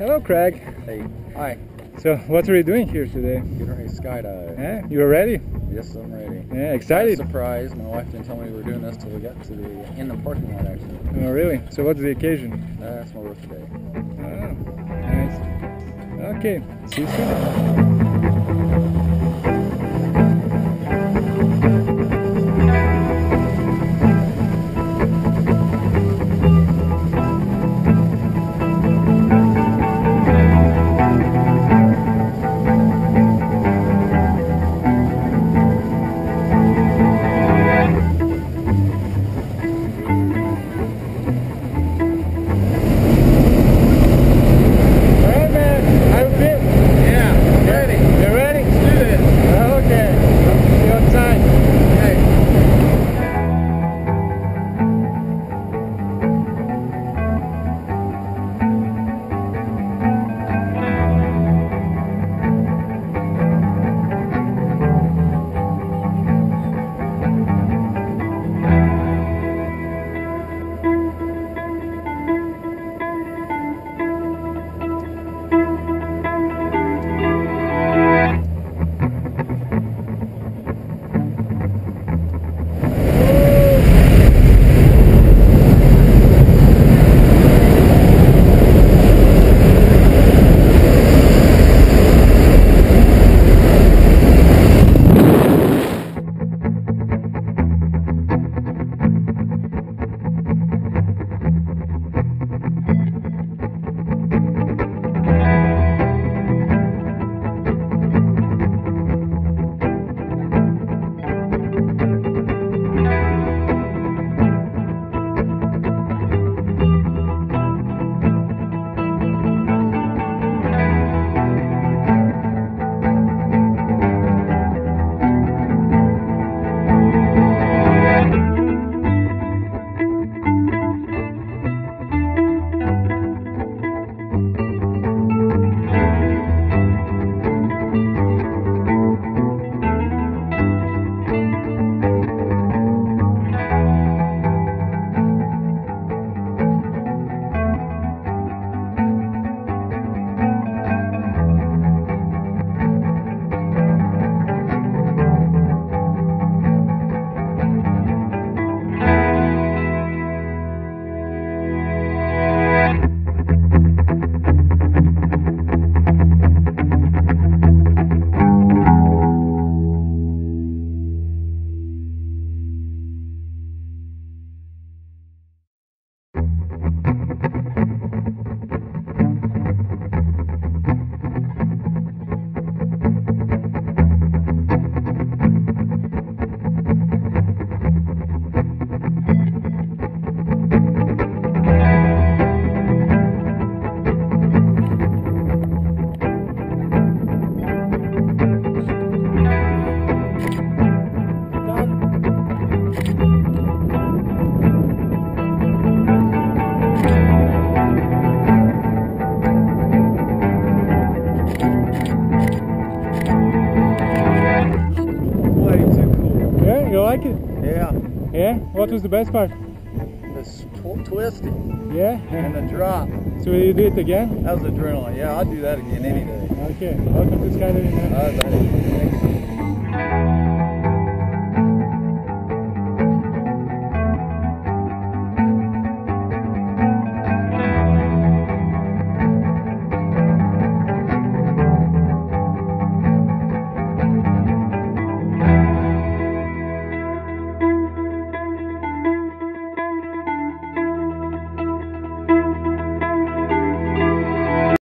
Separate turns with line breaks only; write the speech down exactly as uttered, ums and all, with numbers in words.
Hello, Craig.
Hey. Hi.
So, what are you doing here today?
Getting ready to skydive.
Yeah, you are ready?
Yes, I'm ready.
Yeah, excited?
Surprise. My wife didn't tell me we were doing this till we got to the in the parking lot, actually.
Oh, really? So, what's the occasion?
Uh, that's my birthday.
Oh, nice. Okay, see you soon. Like it?
Yeah.
Yeah? What was the best part?
This tw twisting.
Yeah?
And the drop.
So will you do it again?
That was adrenaline. Yeah, I'd do that again any day.
Okay. Welcome to Skydive Indiana.
All right, buddy.